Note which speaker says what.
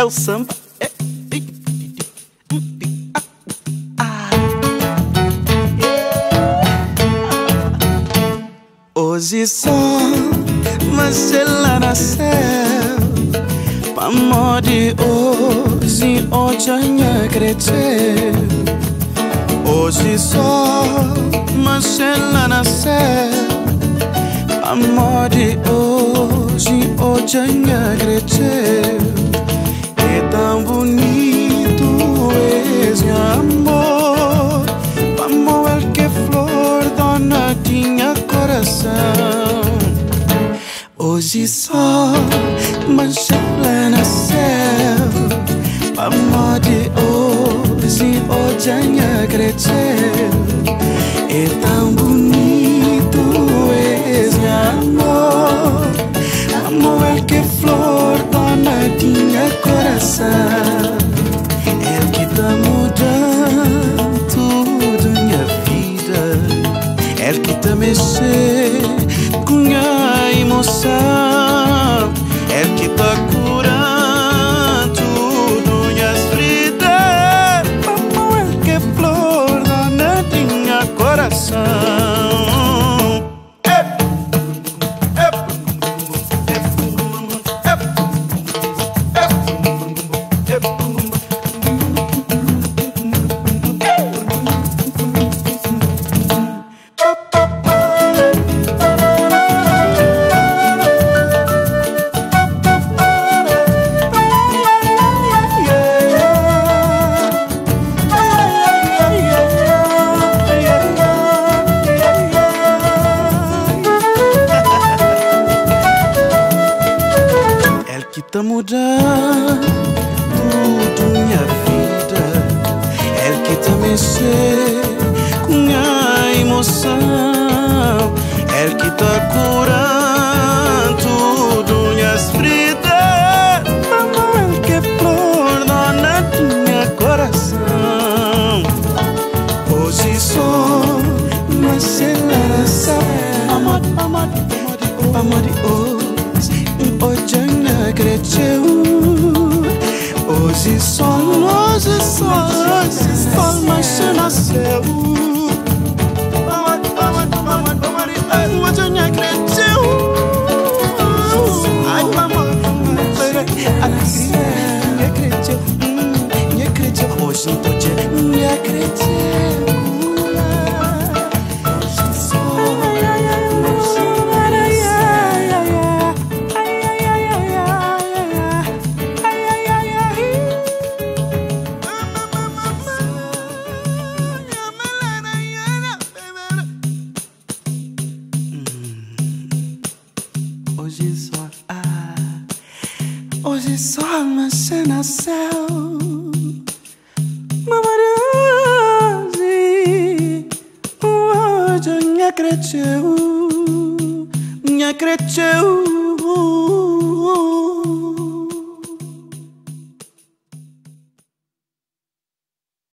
Speaker 1: é o samba. Hoje só, mas ela nasceu. Amor de hoje, hoje ainda cresceu. Hoje só, mas ela nasceu. Amor de hoje, hoje ainda cresceu. É tão bonito esse amor. Amor é que flor dona tinha coração. Hoje só, mas ela nasceu. Amor de hoje, hoje ainda cresceu. É tão bonito esse amor. Amor é que flor dona tinha coração. É que tá mudando tudo minha vida. É que tá mexendo com a emoção. É que tá curando tudo minhas feridas. Amor é que flor dona tinha coração. Que tá mudando tudo minha vida. É que tá mexendo com a emoção. É que tá curando tudo minhas feridas. Amor que flor dona tinha coração. Hoje sou, mas ela nasceu. Amor, amor, amor, amor de hoje. Hoje ainda cresceu. Hoje só, mas se nasceu. Hoje ainda cresceu. Ai, mamãe, alegria cresceu. Hoje ainda cresceu. Hoje só, mas você nasceu. Mamarose, hoje minha cresceu.